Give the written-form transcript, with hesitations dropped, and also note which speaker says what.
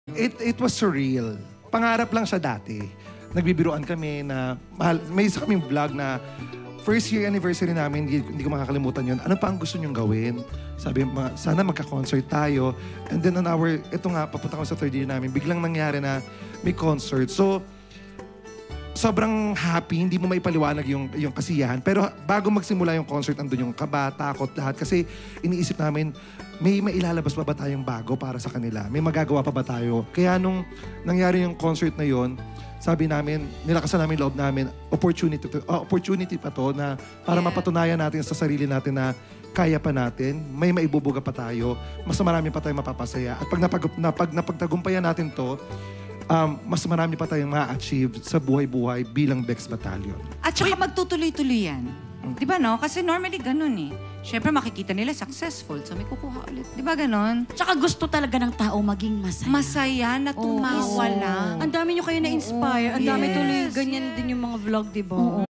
Speaker 1: It was surreal. Pangarap lang siya dati. Nagbibiruan kami na, may isa kaming vlog na first year anniversary namin, hindi ko makakalimutan yun. Ano pa ang gusto nyong gawin? Sabi, sana magka-concert tayo. And then ito nga, papunta kami sa third year namin, biglang nangyari na may concert. So, sobrang happy, hindi mo maipaliwanag yung kasiyahan. Pero bago magsimula yung concert, andun yung kaba, takot, lahat. Kasi iniisip namin, may mailalabas pa ba tayong bago para sa kanila? May magagawa pa ba tayo? Kaya nung nangyari yung concert na yon, sabi namin, nilakasan namin loob namin, opportunity pa to na para mapatunayan natin sa sarili natin na kaya pa natin, may maibubuga pa tayo, mas marami pa tayong mapapasaya. At pag napagtagumpayan natin to, mas marami pa tayong ma-achieve sa buhay-buhay bilang Bex Battalion.
Speaker 2: At saka magtutuloy-tuloy yan. Di ba no? Kasi normally ganun eh. Siyempre makikita nila successful, so may kukuha ulit. Di ba ganon?
Speaker 3: Tsaka gusto talaga ng tao maging masaya.
Speaker 2: Masaya na tumawa lang.
Speaker 3: Ang dami nyo kayo na-inspire. Ang dami tuloy, ganyan din yung mga vlog, di ba?